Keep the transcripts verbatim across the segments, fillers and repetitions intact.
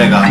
这个。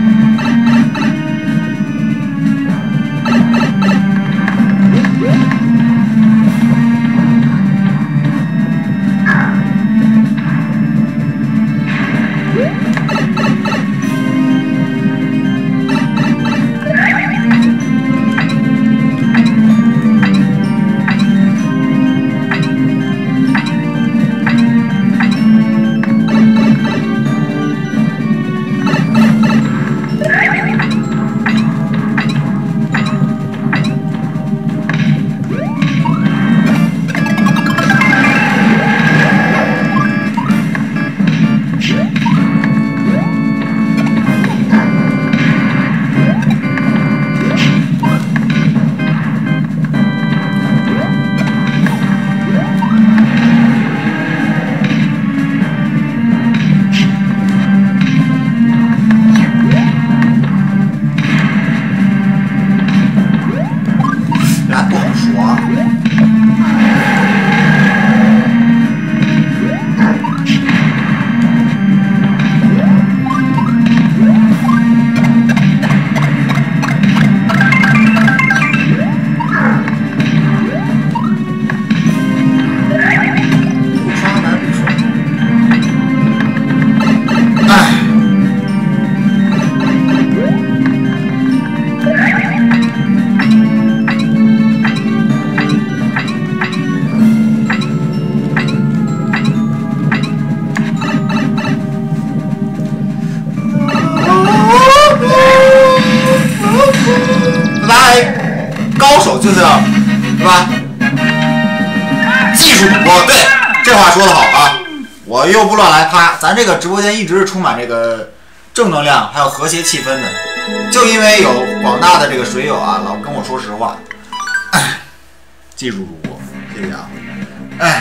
高手就是要，是吧？技术主播，对，这话说得好啊！我又不乱来啪，咱这个直播间一直是充满这个正能量，还有和谐气氛的，就因为有广大的这个水友啊，老跟我说实话。哎，技术主播，谢谢啊！哎。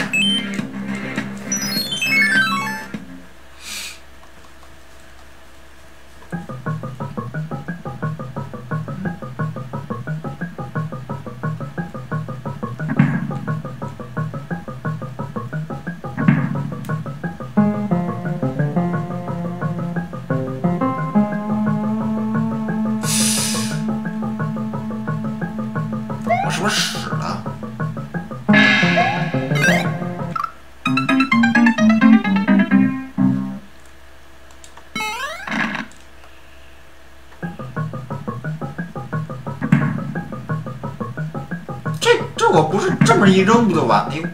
是不是屎了？这这我不是这么一扔不就完？哎呦！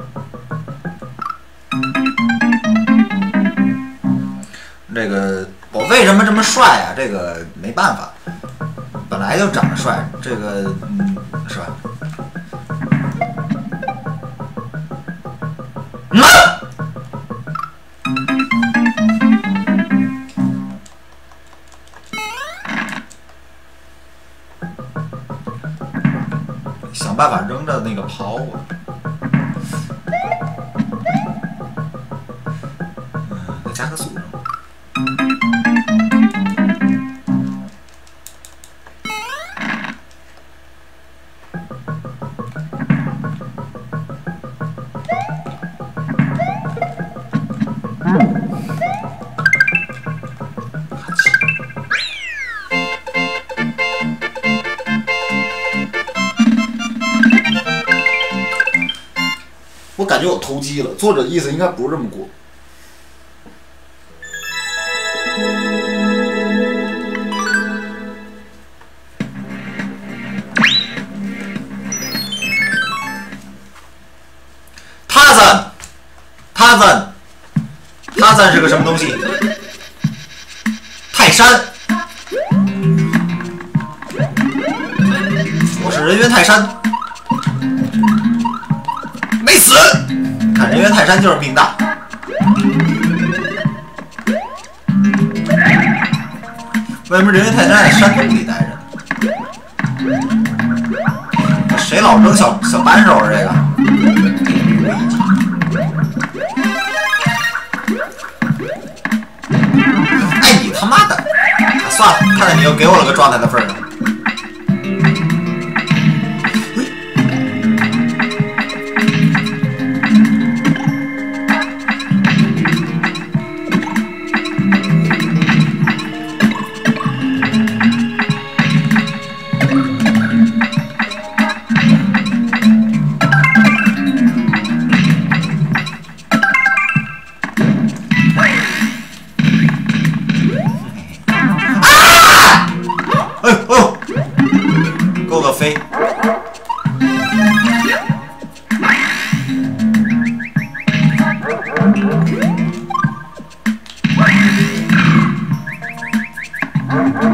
这个我为什么这么帅啊？这个没办法，本来就长得帅，这个嗯。是吧？嗯、想办法扔着那个抛啊！嗯，再加个速扔。我感觉我投机了，作者意思应该不是这么过。塔赞，塔赞，塔赞是个什么东西？泰山，我是人猿泰山。没死，看人猿泰山就是命大。为什么人猿泰山在山洞里待着？谁老扔小小扳手啊？这个，哎你他妈的！啊、算了，看在你又给我了个状态的份上。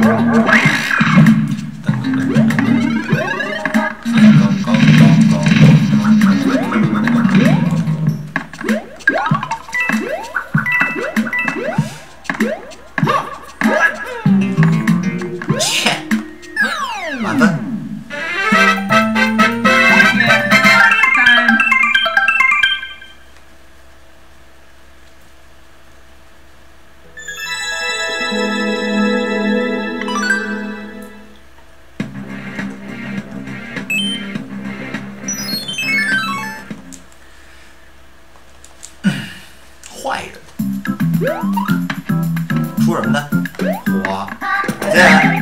坏人，出什么呢？火，接下来，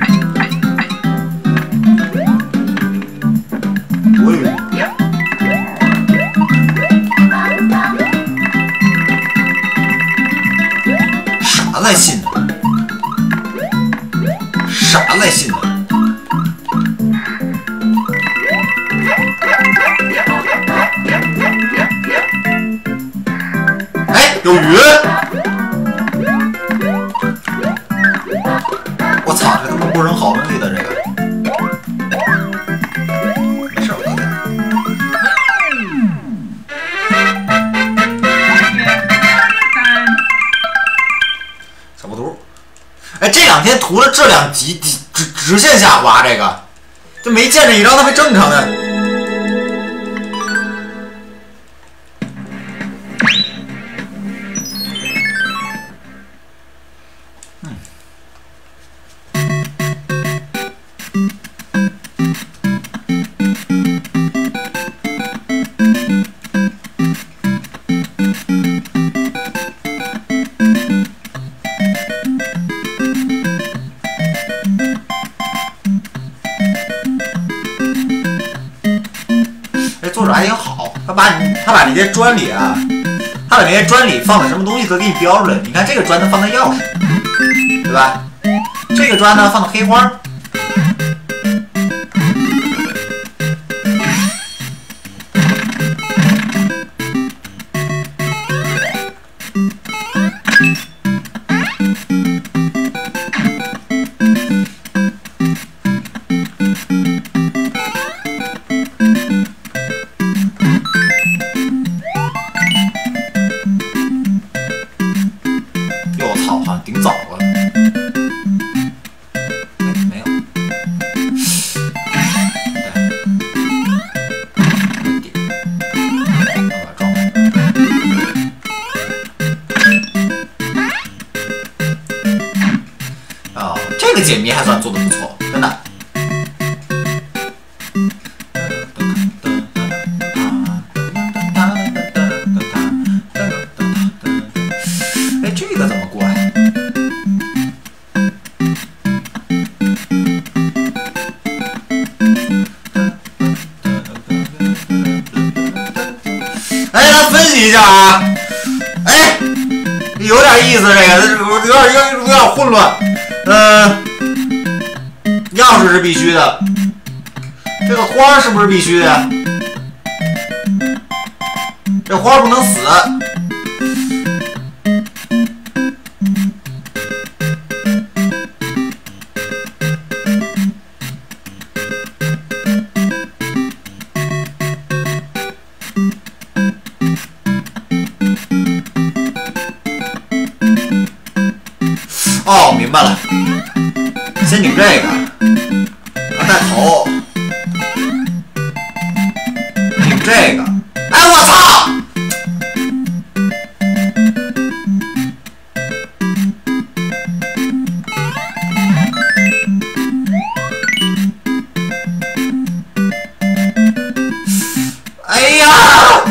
我有啥在信呢？啥在信呢？有鱼！我操，这他妈不扔好东西的这个，没事，我搞定。小不图，哎，这两天图的质量极低，直直线下滑，这个就没见着一张特别正常的。作者还挺好，他把你他把那些砖里啊，他把那些砖里放的什么东西都给你标出来。你看这个砖它放的钥匙，对吧？这个砖呢放的黑花。顶早了，哎，没有，对，把它装回啊，这个解谜还算做的不错，真的。哎，这个怎么过呀？哎，咱分析一下啊，哎，有点意思，这个有点有有点混乱。呃，钥匙是必须的，这个花是不是必须的呀？这花不能死。哦，明白了，先拧这个，然后带头，拧这个。哎，我操！哎呀！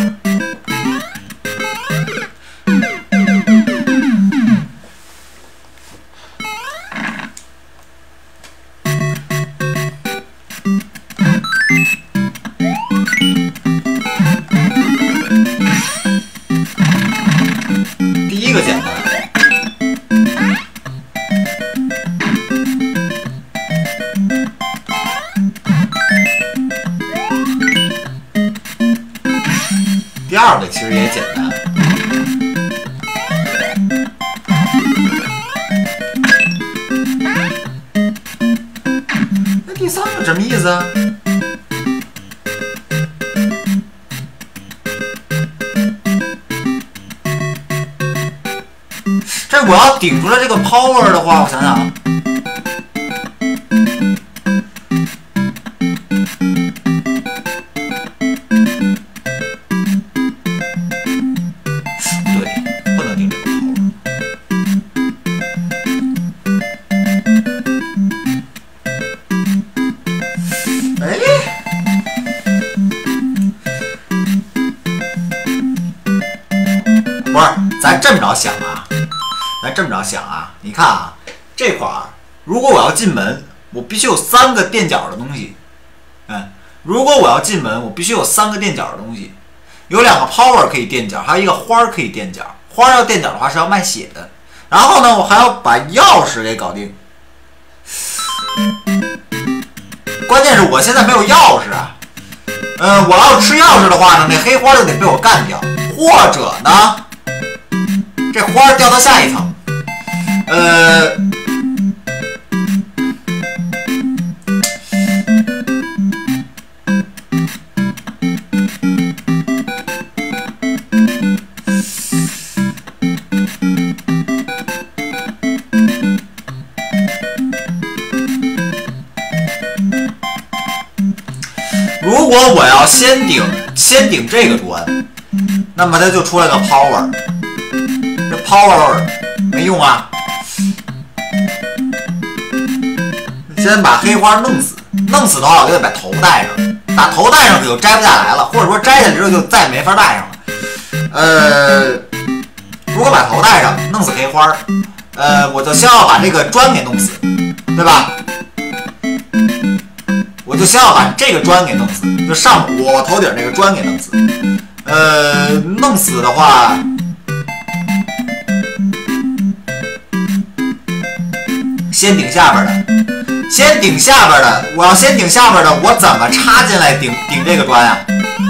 第一个简单，第二个其实也简单。 什么意思啊？这我要顶出来这个 power 的话，我想想啊。咱这么着想啊，咱这么着想啊，你看啊，这块儿如果我要进门，我必须有三个垫脚的东西。嗯，如果我要进门，我必须有三个垫脚的东西，有两个 power 可以垫脚，还有一个花可以垫脚。花要垫脚的话是要卖血的。然后呢，我还要把钥匙给搞定。关键是我现在没有钥匙啊。嗯，我要吃钥匙的话呢，那黑花就得被我干掉，或者呢？这花掉到下一层，呃，如果我要先顶先顶这个砖，那么它就出来个 power。这 power 没用啊！先把黑花弄死，弄死的话我就得把头戴上，把头戴上去就摘不下来了，或者说摘下来之后就再没法戴上了。呃，如果把头戴上，弄死黑花，呃，我就先要把这个砖给弄死，对吧？我就先要把这个砖给弄死，就上我头顶这个砖给弄死。呃，弄死的话。先顶下边的，先顶下边的，我要先顶下边的，我怎么插进来顶顶这个砖呀？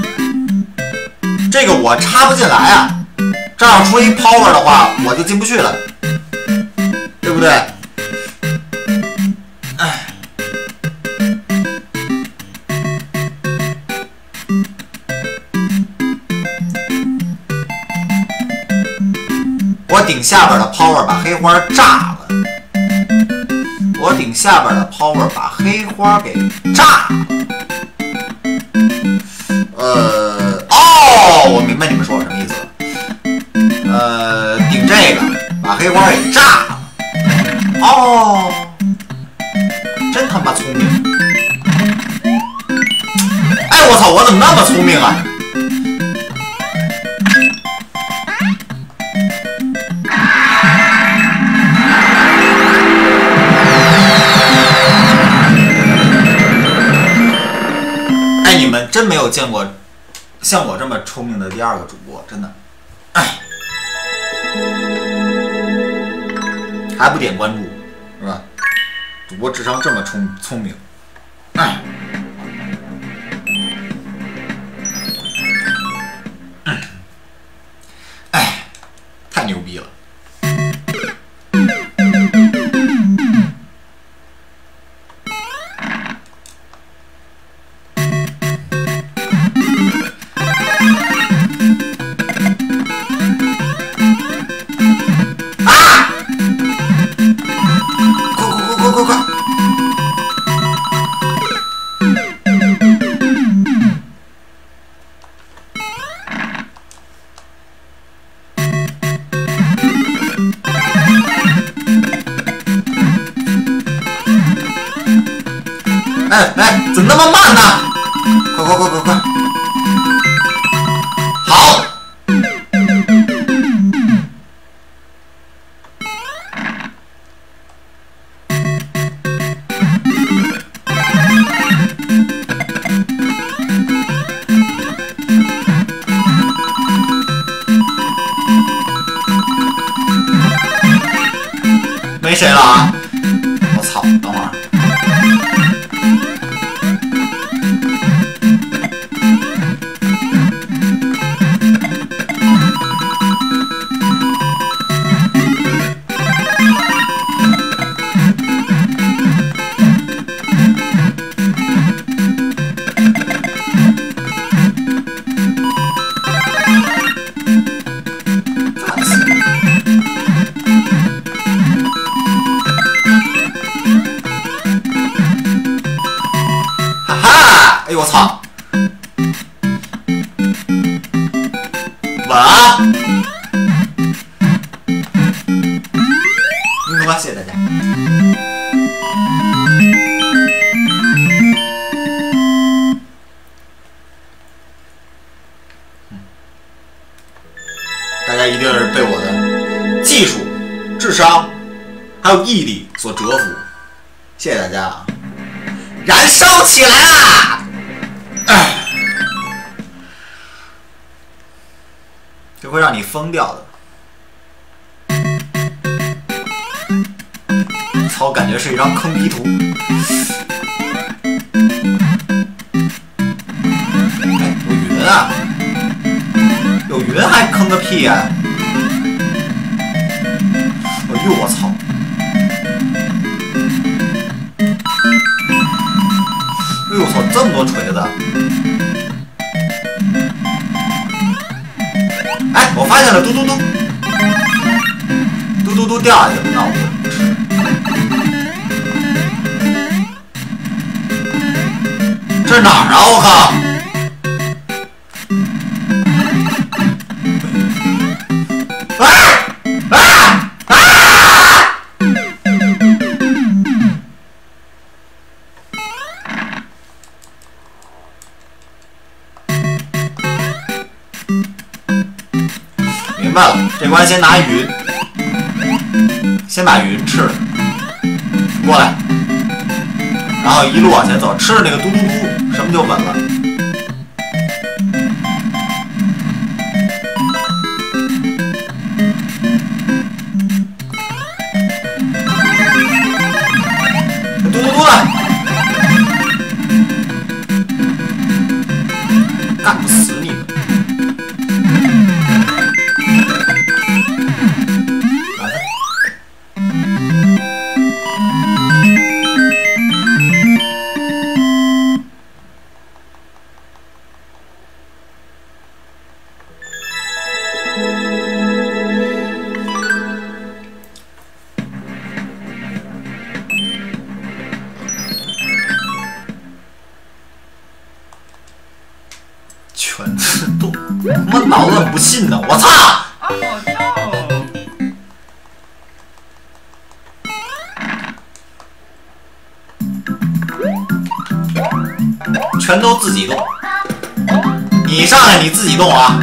这个我插不进来啊！这要出一 power 的话，我就进不去了，对不对？哎，我顶下边的 power 把黑花炸了。我顶下边的 power 把黑花给炸了。呃，哦，我明白你们说我什么意思了。呃，顶这个把黑花给炸了。哦，真他妈聪明！哎，我操，我怎么那么聪明啊？你们真没有见过像我这么聪明的第二个主播，真的，哎，还不点关注是吧？主播智商这么聪聪明，哎，哎，太牛逼了！哎哎，怎么那么慢呢？快快快快快！好。没谁了啊！我操，等会儿。 哎呦我操！稳啊！运动吧，谢谢大家。大家一定是被我的技术、智商还有毅力所折服，谢谢大家啊！燃烧起来啦！哎，这会让你疯掉的。操，感觉是一张坑逼图。哎，有云啊！有云还坑个屁呀、啊！哎呦我操！哎呦我操，这么多锤子！哎，我发现了，嘟嘟嘟，嘟嘟嘟掉下去了，那我就吃。这是哪儿啊？我靠！啊啊啊！明白了，这关先拿云，先把云吃了，过来，然后一路往前走，吃了那个嘟嘟嘟，什么就稳了。嘟嘟嘟了，干不死你们！全自动，他妈脑子怎么不信呢？我操！全都自己动，你上来你自己动啊！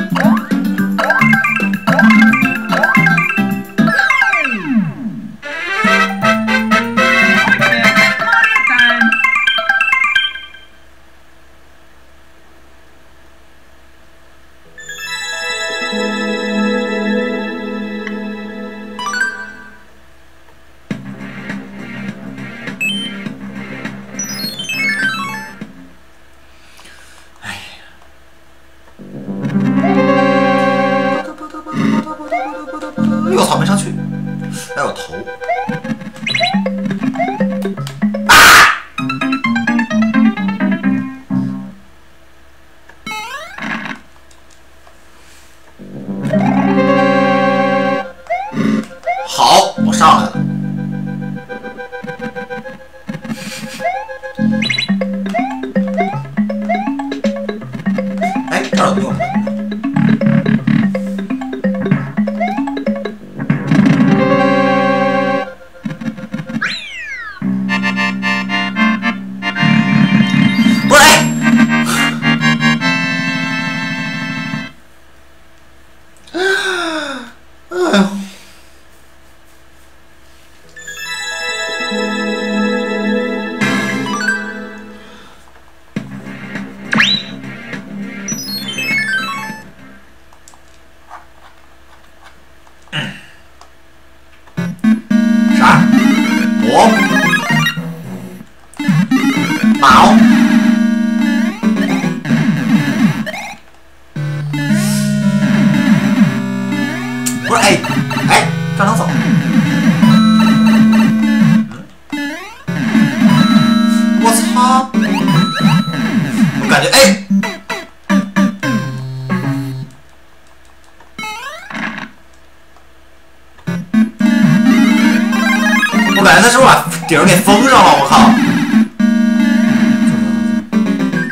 哎呦，操，没上去！哎呦，头！啊！好，我上来了。哎，这儿有没有门？毛，不是，哎哎，这能走？我操！我感觉，哎，我感觉他是不是把顶儿给封上了？我靠！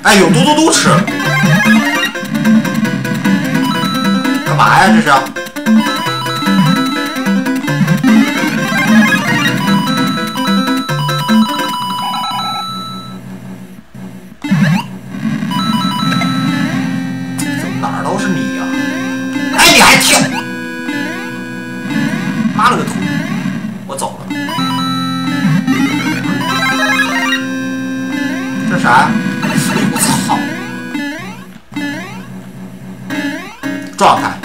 哎，有嘟嘟嘟吃，干嘛呀？这是？怎么哪儿都是你呀？哎，你还跳！妈了个腿！我走了。这啥？我操！状态。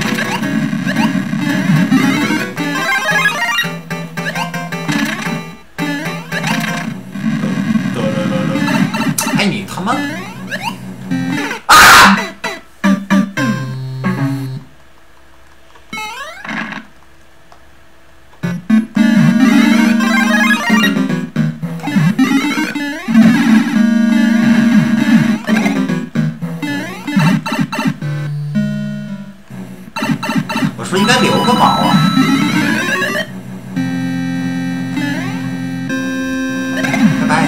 哎，你他妈！啊！我说应该留个毛啊！拜拜。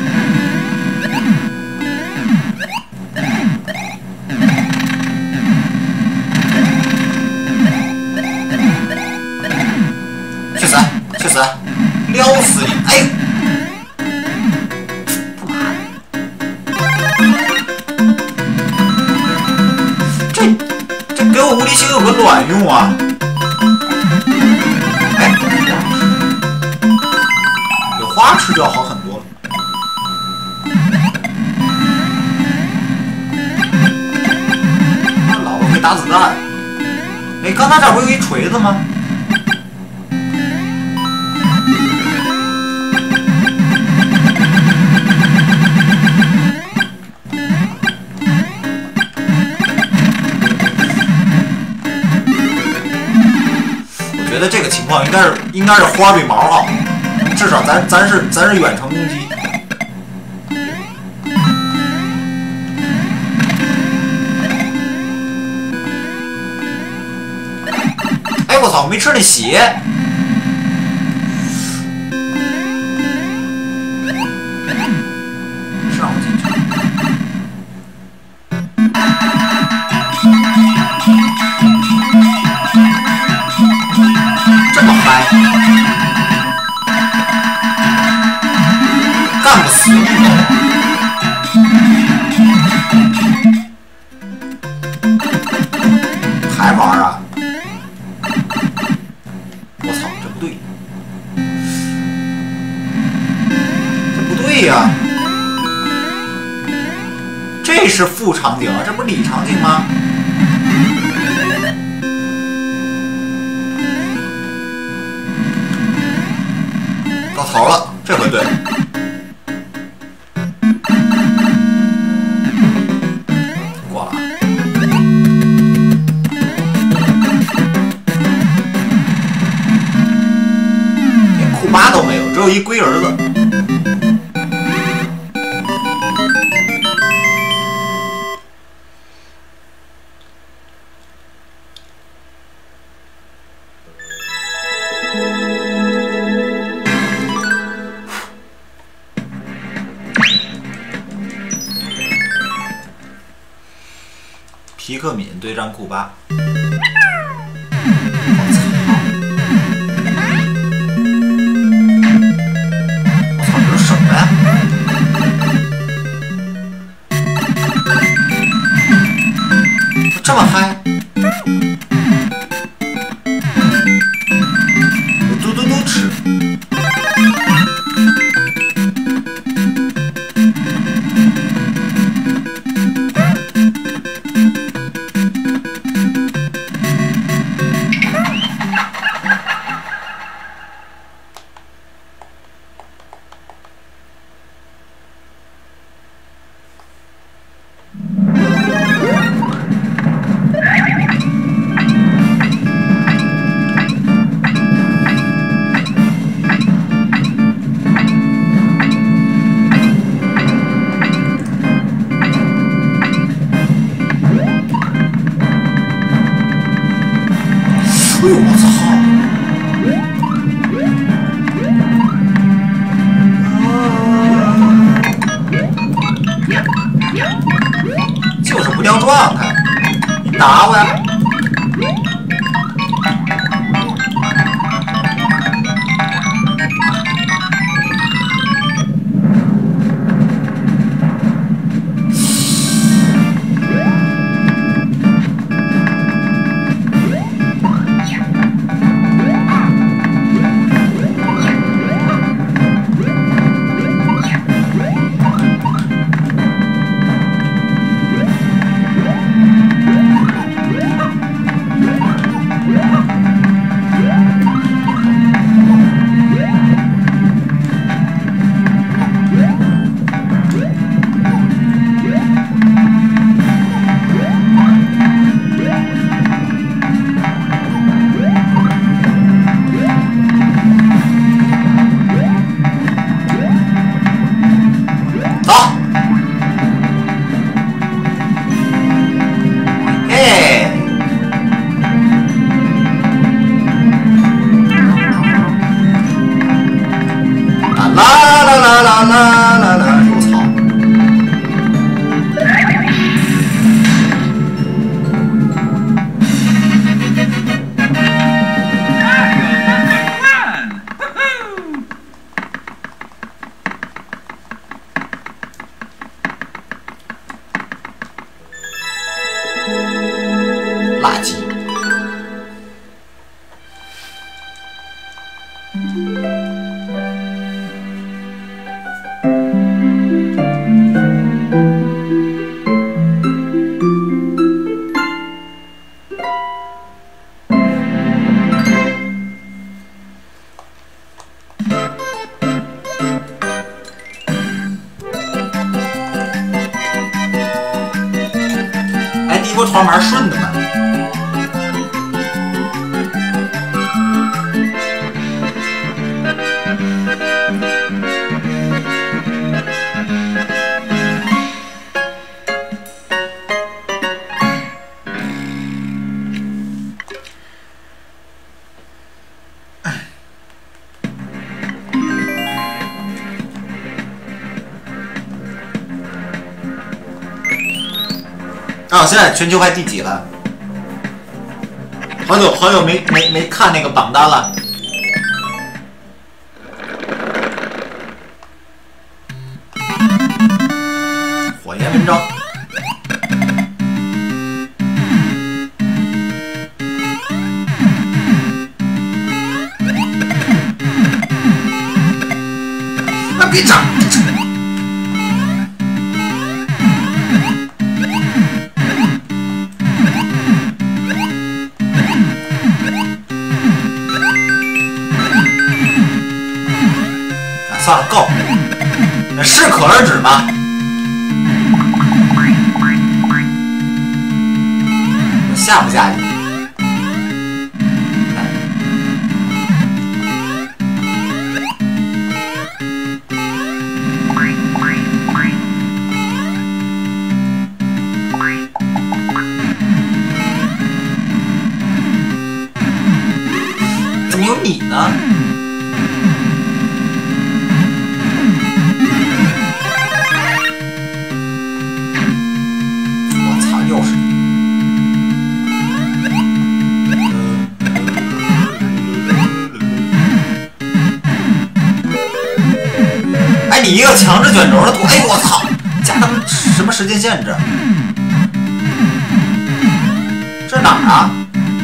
去死！去死！撩死你！哎！他妈的！这这给我无敌星有个卵用啊！哎，有花吃就要好很多了。老子会打子弹。哎，刚才这不有一锤子吗？我觉得这个情况应该是应该是花比毛好，至少咱咱是咱是远程攻击。哎，我操，没吃那血。是让我进去。这么嗨，干不死你都。还玩啊？我操，这不对，这不对呀！这是副场景啊，这不是里场景吗？到头了，这回对了。过了。连库巴都没有，只有一龟儿子。皮克敏对战库巴，我操！我操，这是什么呀？这么嗨？有嘟嘟嘟吃。哎呦我操！ 打我呀！垃圾。哎，第一波团玩顺的吗？啊，现在全球排第几了？好久好久没没没看那个榜单了。火焰文章。啊，别长！算了，够，适可而止吧。下不下去？怎么有你呢？你一个强制卷轴的图，哎我操！加他们什么时间限制？这哪儿啊？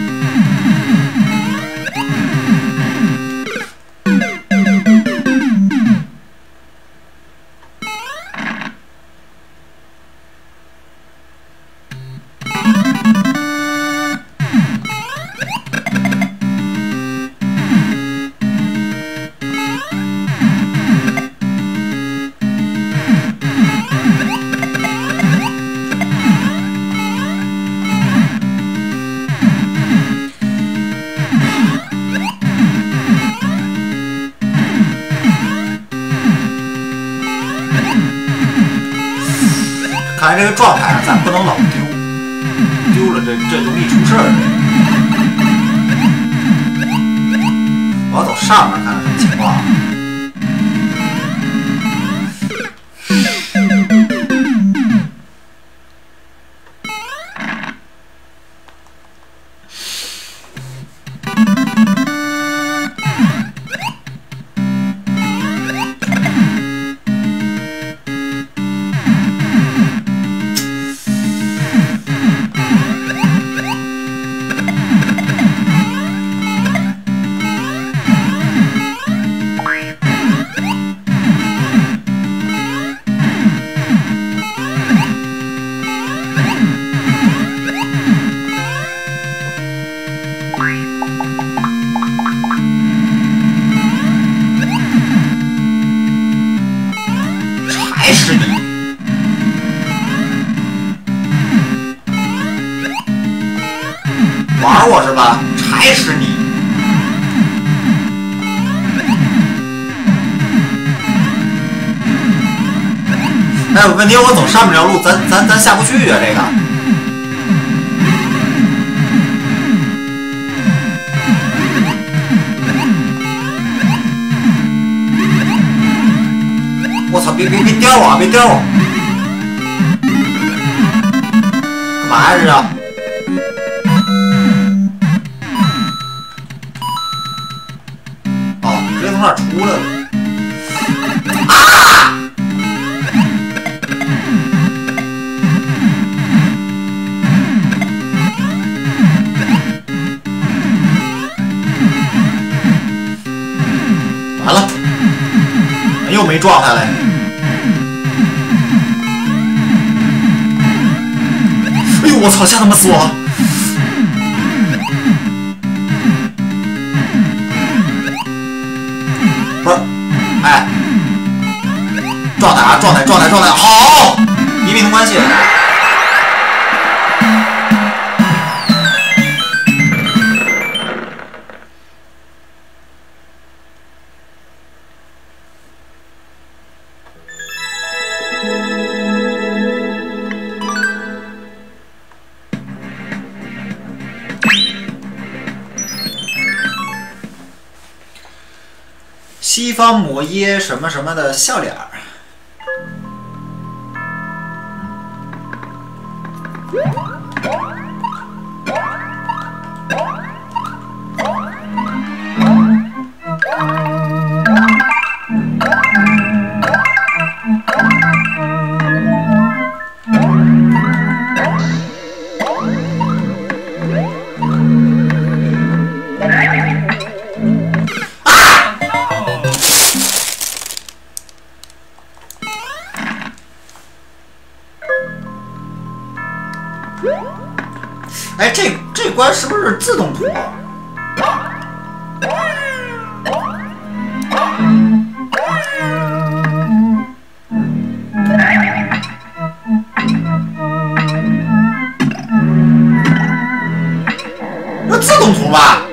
看来这个状态啊，咱不能老丢，丢了这这容易出事儿。我要走上面看看什么情况。 玩我是吧？踩死你！哎，问题我走上面这条路，咱咱咱下不去啊！这个。我操！别别别颠我啊！别颠我！干嘛呀这是？哦，直接从那儿出来了。啊！完了，又没撞下来。哎呦，我操！吓他妈死我了！不是，哎，状态啊，状态，状态，状态，好，一命通关系。西方摩耶什么什么的笑脸儿。哎，这这关是不是自动图啊？这自动图吧？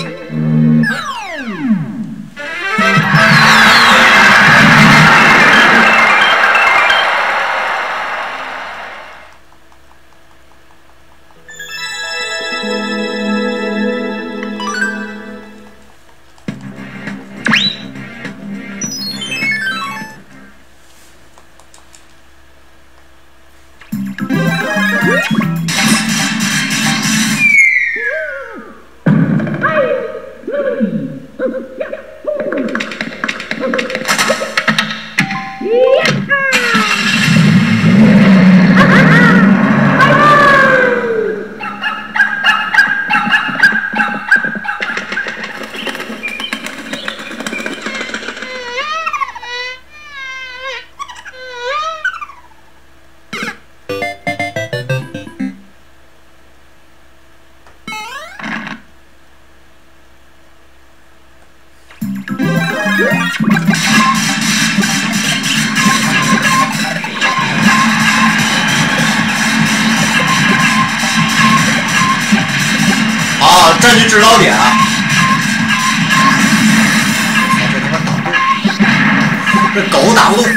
哦，占据制高点啊！这他妈打不动，这狗打不动。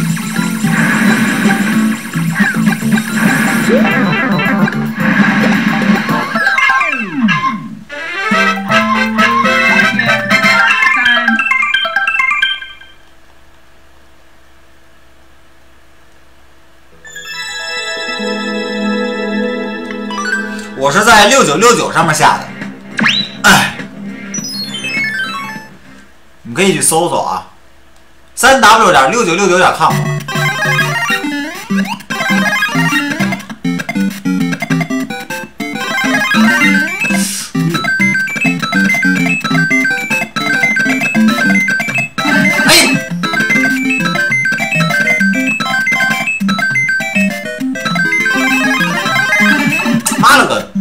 我是在六九六九上面下的，哎，你可以去搜搜啊，三 w 点六九六九点 com。哎，妈了个！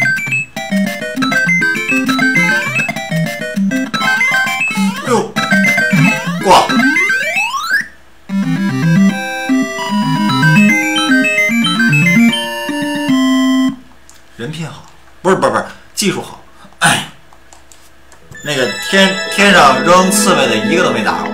哎呦，过！人品好，不是不是不是， 技术好。哎，那个天天上扔刺猬的一个都没打着。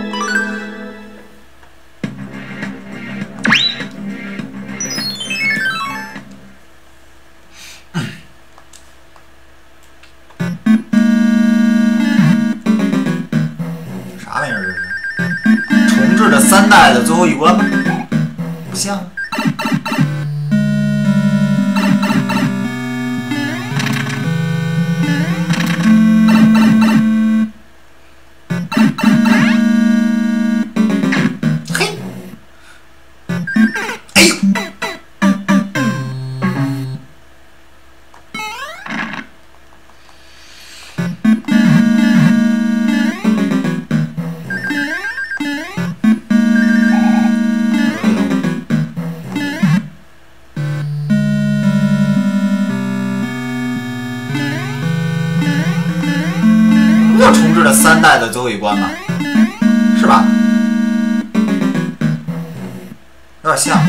啥玩意儿这是？重置的三代的最后一关吗？不像。 重置的三代的最后一关吧，是吧？有点像。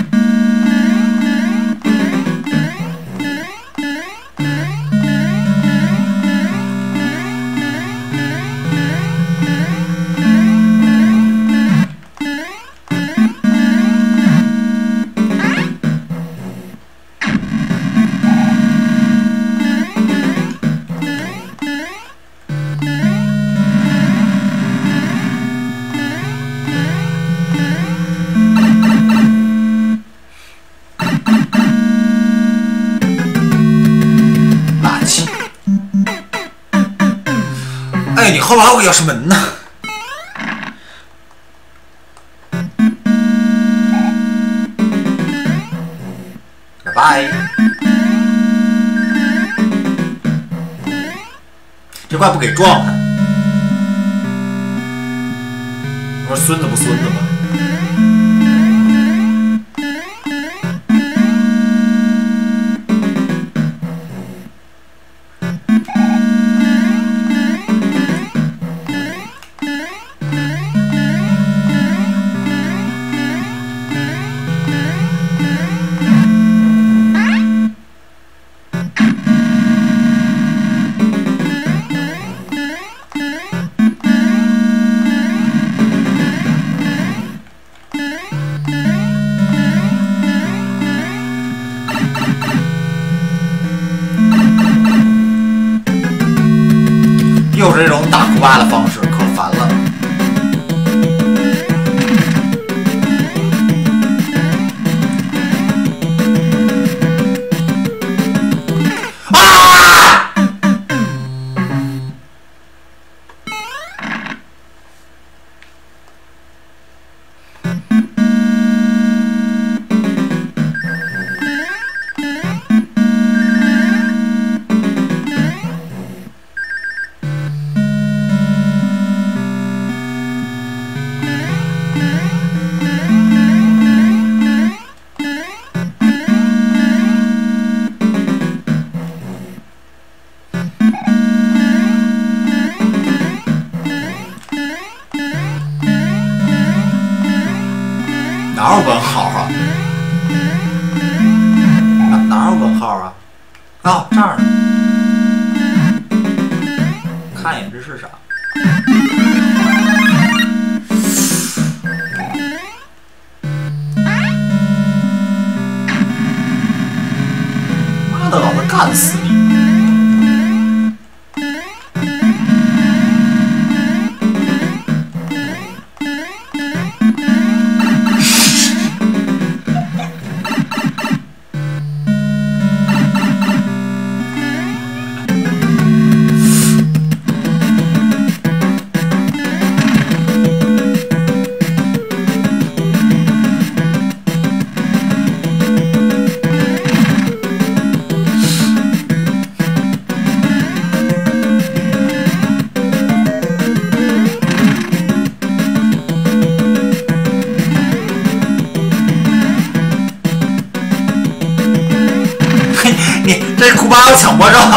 哎，你后边还有个钥匙门呢。拜拜。这怪不给撞他。我说孙子不孙子吧？ 又是这种打库巴的方式，可烦了。啊！哪有问号啊？哪哪有问号啊？啊，这儿呢。看一眼这是啥？妈的，老子干死你！ 你这库巴有强迫症。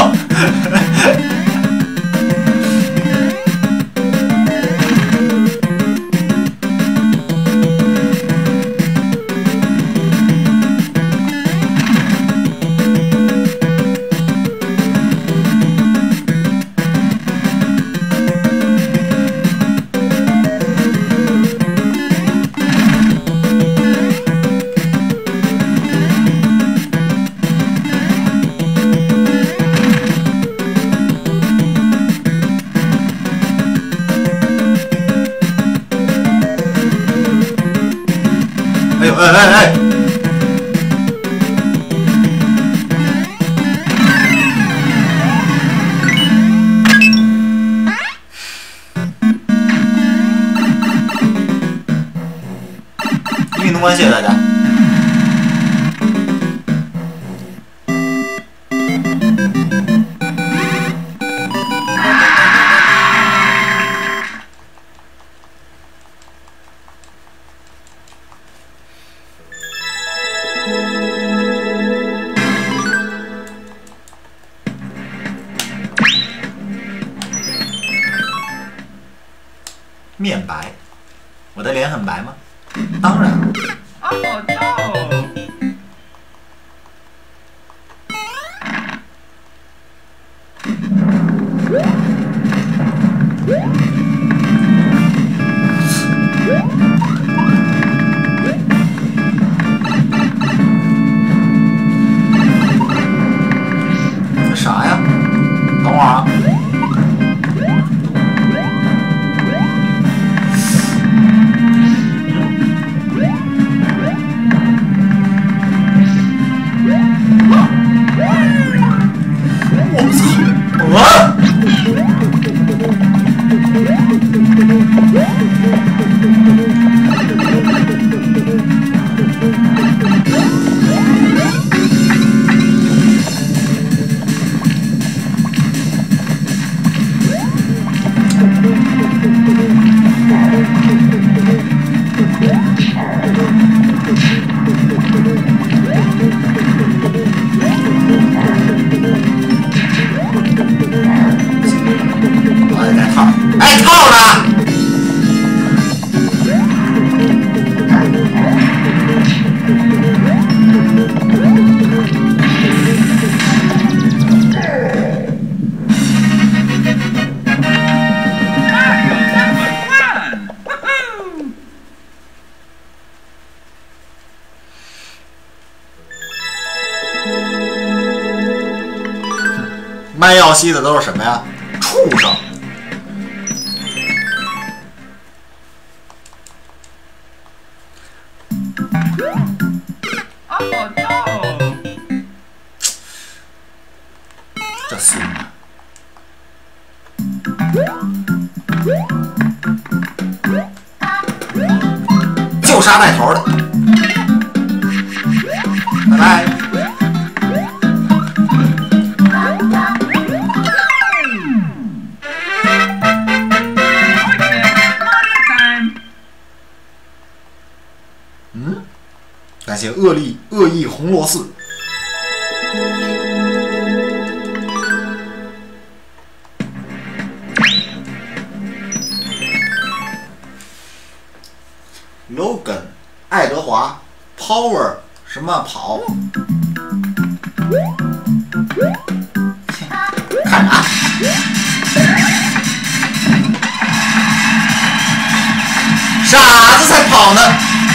哎哎哎！运动关，谢谢大家。面白，我的脸很白吗？当然。Oh no！ 这啥呀？等会儿啊！哎，套呢？卖药吸的都是什么呀？畜生！ Oh no！ 这孙子，就杀带头的，拜拜。嗯。 感谢恶力恶意红螺寺。Logan， 爱德华 ，Power 什么跑？看啥？傻子才跑呢！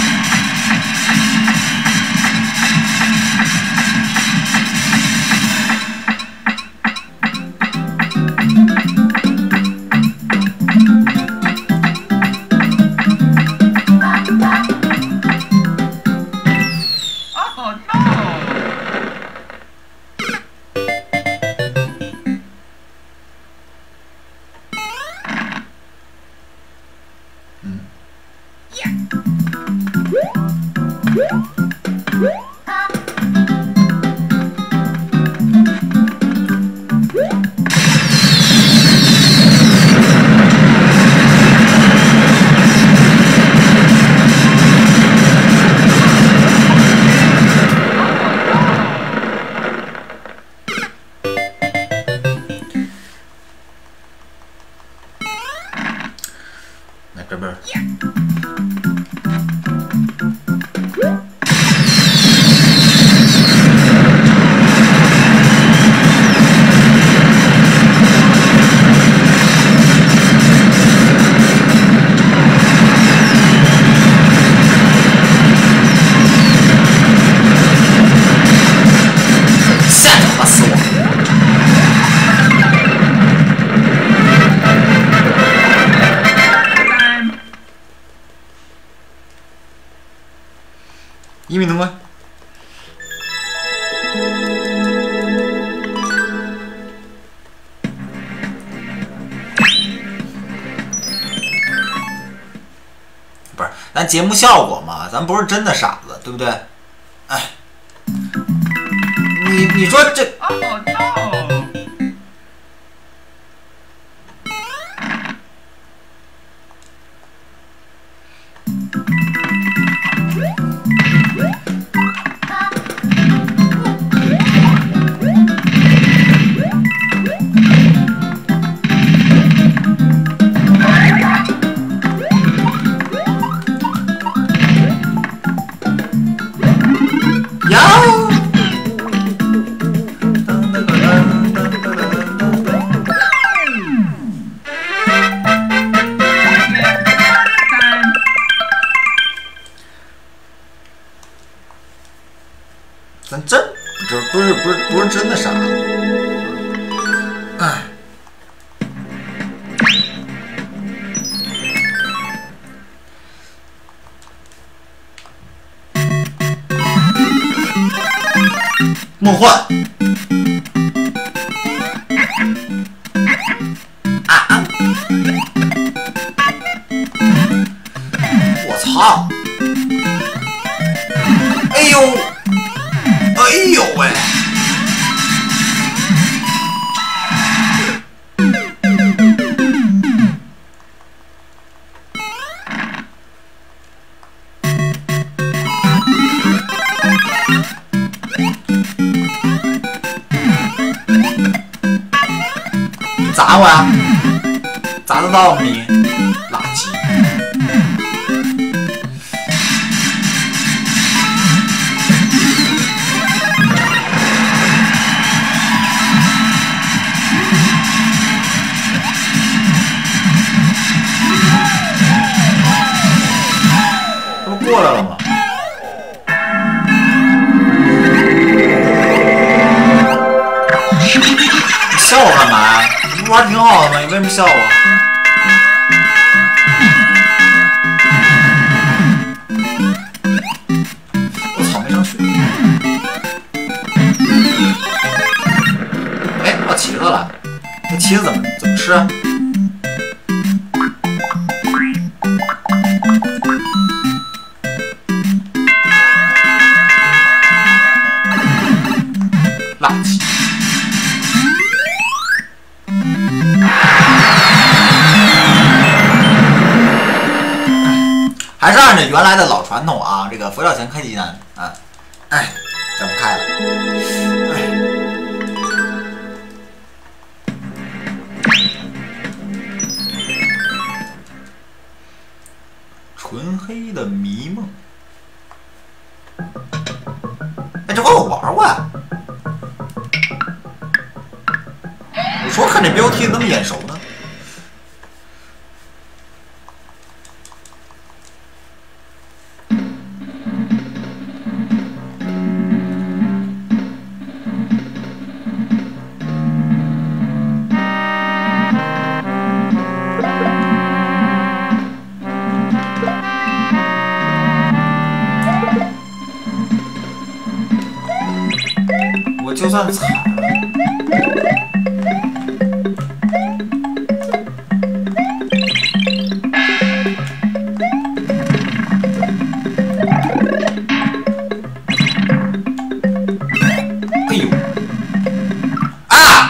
来这边。吓他妈死我！ Oh 一米通关。不是，咱节目效果嘛，咱不是真的傻子，对不对？哎，你你说这。哦 no！ 咱真这不是不是不是真的傻，哎，梦幻啊啊！我操！哎呦！哎呦喂！你砸我呀？砸得到吗你？垃圾！过来了吗？你笑我干嘛呀？你不玩挺好的吗？你为什么笑我？我操，没上去。哎，我旗子了。这旗子怎么怎么吃啊？垃圾！还是按照原来的老传统啊，这个佛教前开济南啊，哎，咱们开了，哎，纯黑的迷梦，哎，这回我玩过呀。我说看这标题怎么眼熟呢？我就算惨了。哎呦！啊！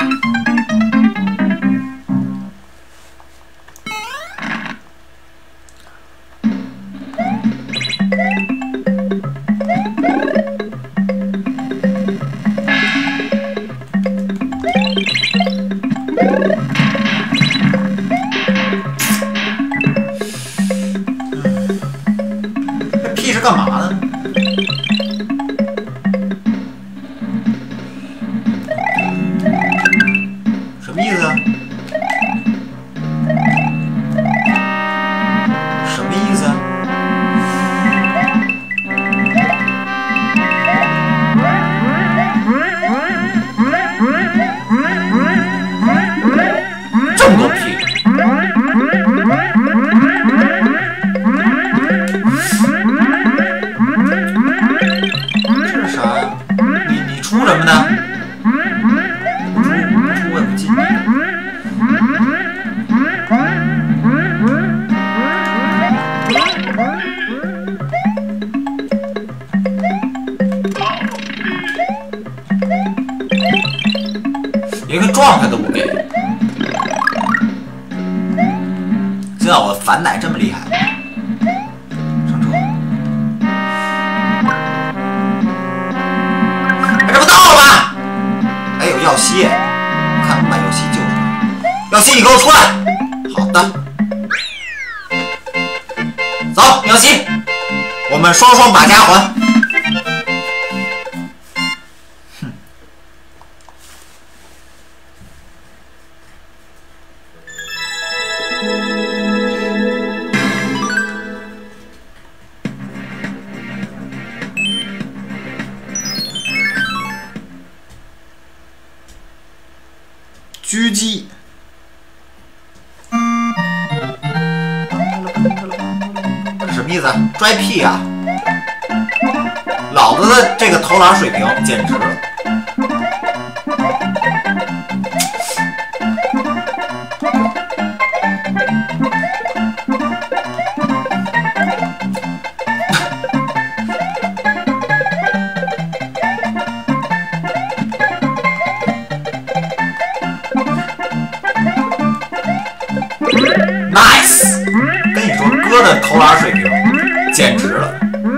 这屁是干嘛呢？什么意思啊？什么意思啊？这么多屁！ 知道我反奶这么厉害。上车。哎，这不到了吗？还有耀西，看能把耀西救出来。耀西，你给我出来！好的。走，耀西，我们双双把家还。 狙击，这什么意思？拽屁呀！老子的这个投篮水平简直了！Nice， 跟你说，哥的投篮水平简直了。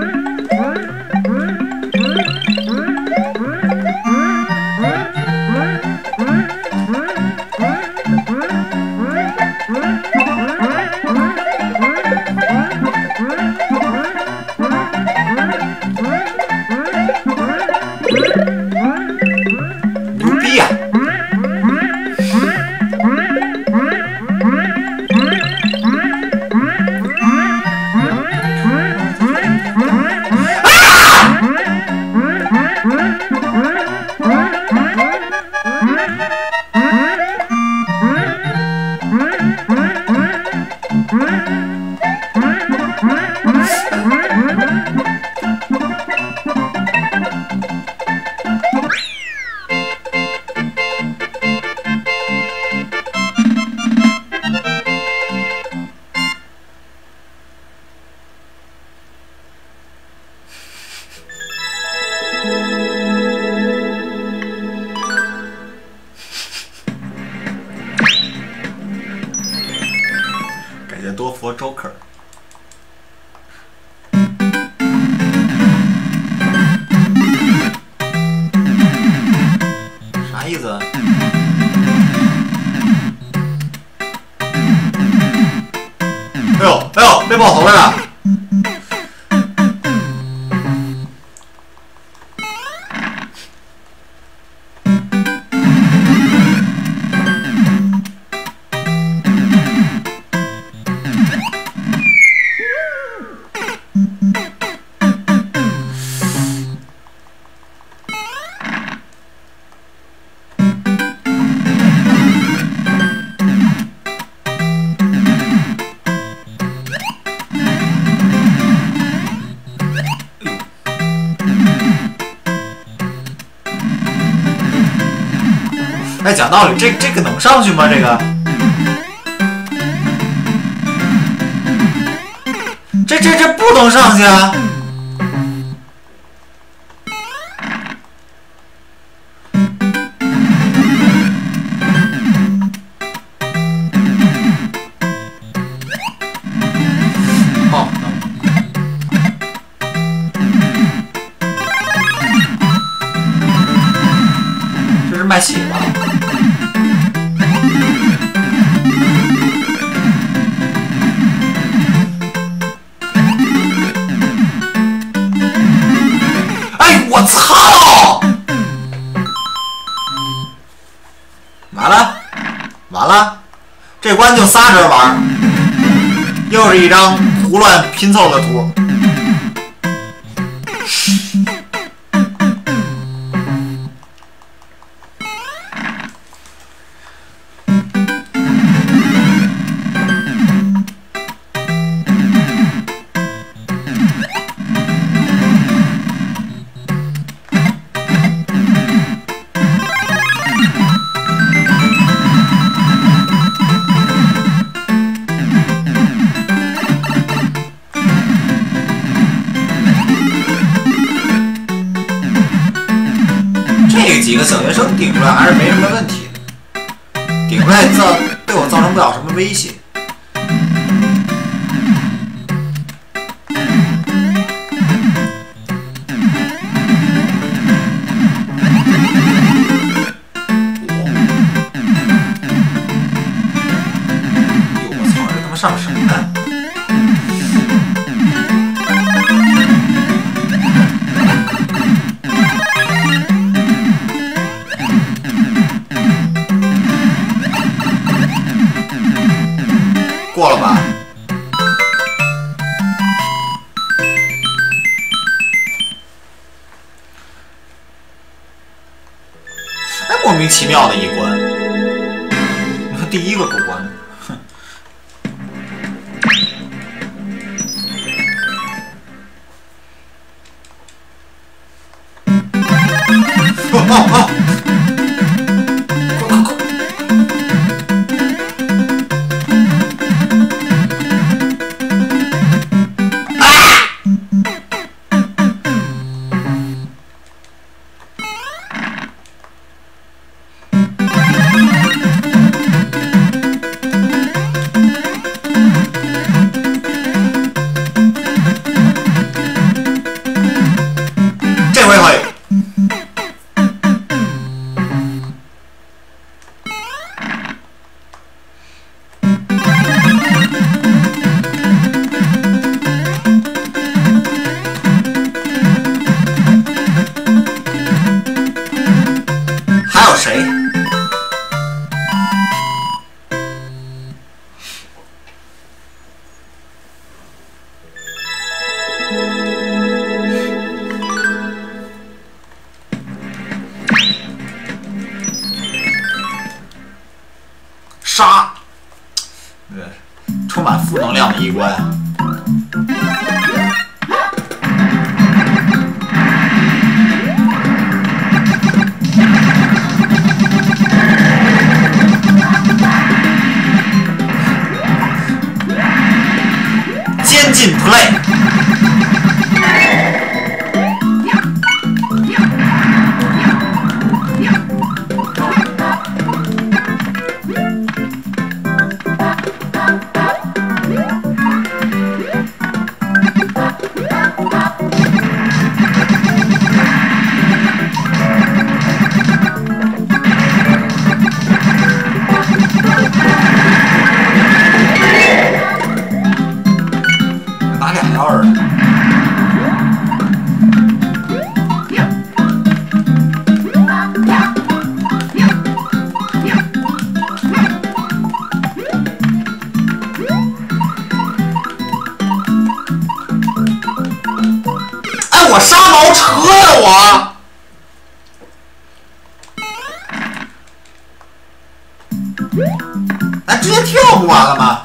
牛逼呀！ 感谢多佛 Joker。 啥意思？哎呦哎呦，被爆头了！哎，讲道理，这这个能上去吗？这个，这这这不能上去啊！哦，这是卖血吧？ 我操！完了，完了，这关就仨人玩，又是一张胡乱拼凑的图。这几个小学生顶出来还是没什么问题的，顶出来造对我造成不了什么威胁。 过了吧？哎，莫名其妙的一关，你看第一个过关的，哼。哦哦哦！快快快！这回可以。还有谁？杀！对，充满负能量的一关。监禁 play。打俩样儿。哎，我刹毛车呀我！哎，直接跳不完了吗？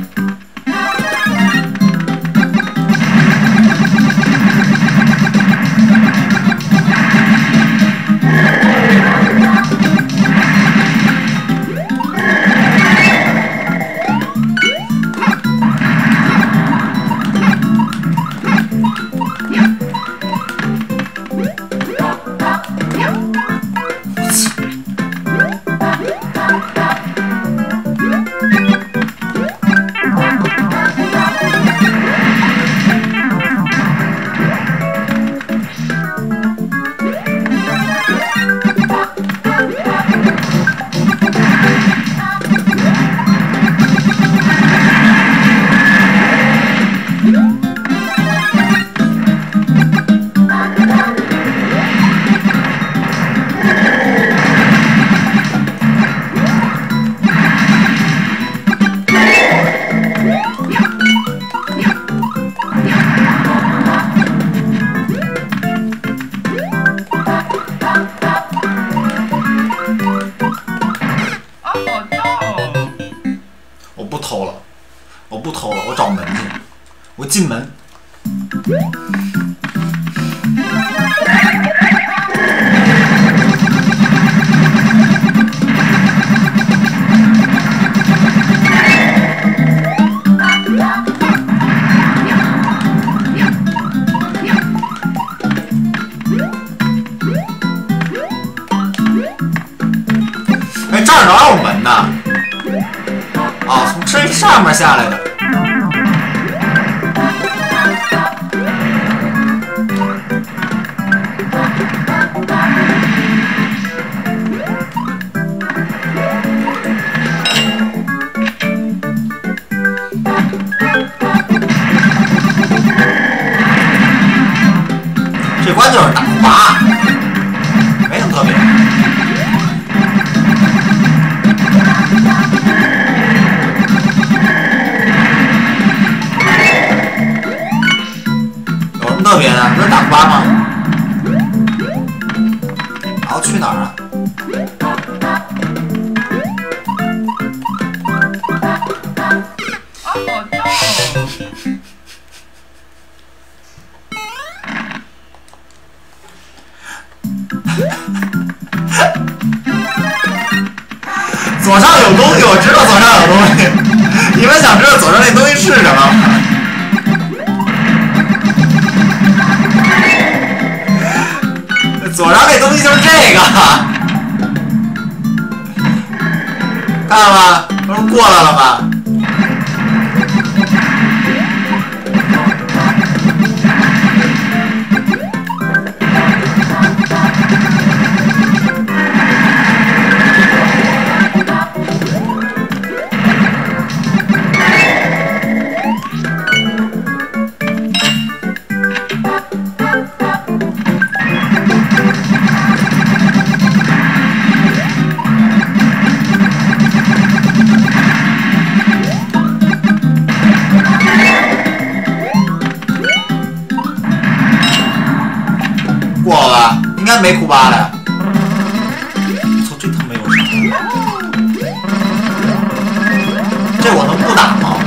我不偷了，我不偷了，我找门去，我进门。哎，这儿哪有门呢？啊，从这上面下来的。 东西？你们想知道左上那东西是什么吗？左上那东西就是这个，看到吗？不是过来了吗？过了吧？应该没库巴了。操，这他妈有啥？这我能不打吗？